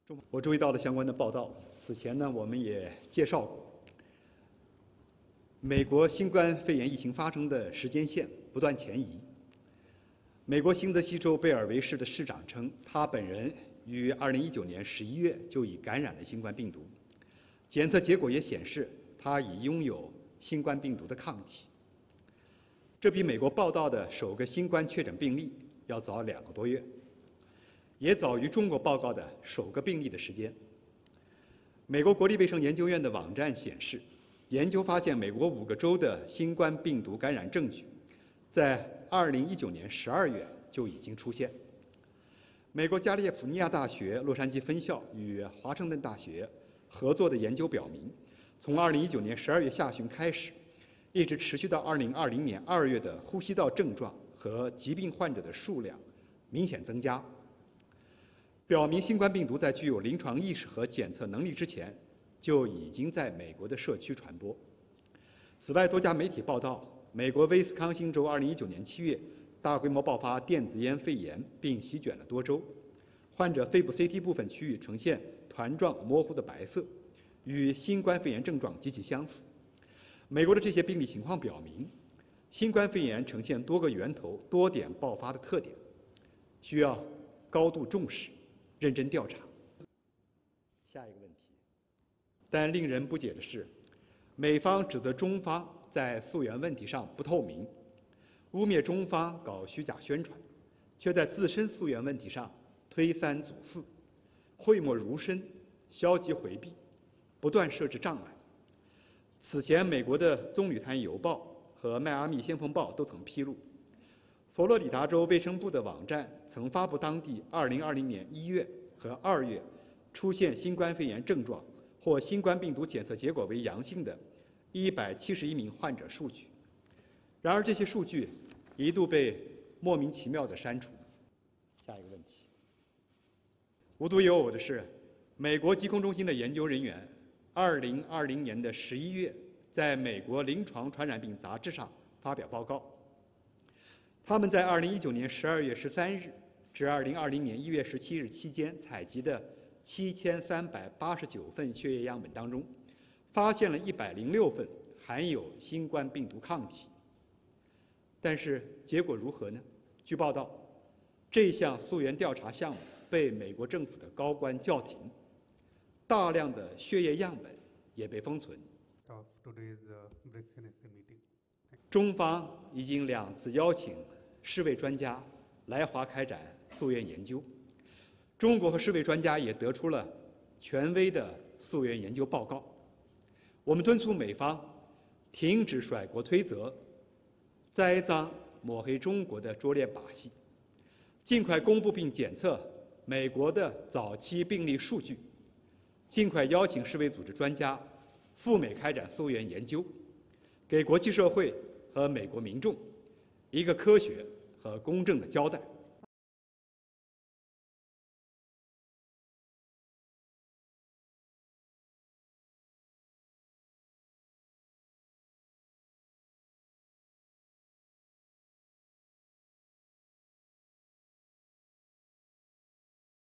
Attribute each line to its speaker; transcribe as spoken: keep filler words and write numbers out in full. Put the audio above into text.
Speaker 1: 我注意到了相关的报道。此前呢，我们也介绍过，美国新冠肺炎疫情发生的时间线不断前移。美国新泽西州贝尔维市的市长称，他本人于二零一九年十一月就已感染了新冠病毒，检测结果也显示他已拥有新冠病毒的抗体。这比美国报道的首个新冠确诊病例要早两个多月，也早于中国报告的首个病例的时间。美国国立卫生研究院的网站显示，研究发现美国五个州的新冠病毒感染证据在二零一九年十二月就已经出现。美国加利福尼亚大学洛杉矶分校与华盛顿大学合作的研究表明，从二零一九年十二月下旬开始，一直持续到二零二零年二月的呼吸道症状和疾病患者的数量明显增加，表明新冠病毒在具有临床意识和检测能力之前就已经在美国的社区传播。此外，多家媒体报道，美国威斯康星州二零一九年七月大规模爆发电子烟肺炎，并席卷了多州，患者肺部 C T 部分区域呈现团状模糊的白色，与新冠肺炎症状极其相似。美国的这些病例情况表明，新冠肺炎呈现多个源头、多点爆发的特点，需要高度重视、认真调查。下一个问题。但令人不解的是，美方指责中方在溯源问题上不透明，污蔑中方搞虚假宣传，却在自身溯源问题上推三阻四，讳莫如深，消极回避，不断设置障碍。此前，美国的棕榈滩邮报和迈阿密先锋报都曾披露，佛罗里达州卫生部的网站曾发布当地二零二零年一月和二月出现新冠肺炎症状或新冠病毒检测结果为阳性的一百七十一名患者数据。然而，这些数据一度被莫名其妙地删除。下一个问题。无独有偶的是，美国疾控中心的研究人员二零二零年的十一月在美国临床传染病杂志上发表报告。他们在二零一九年十二月十三日至二零二零年一月十七日期间采集的七千三百八十九份血液样本当中，发现了一百零六份含有新冠病毒抗体。但是结果如何呢？据报道，这项溯源调查项目被美国政府的高官叫停，大量的血液样本也被封存。中方已经两次邀请世卫专家来华开展溯源研究，中国和世卫专家也得出了权威的溯源研究报告。我们敦促美方停止甩锅推责、栽赃抹黑中国的拙劣把戏，尽快公布并检测美国的早期病例数据，尽快邀请世卫组织专家赴美开展溯源研究，给国际社会和美国民众一个科学和公正的交代。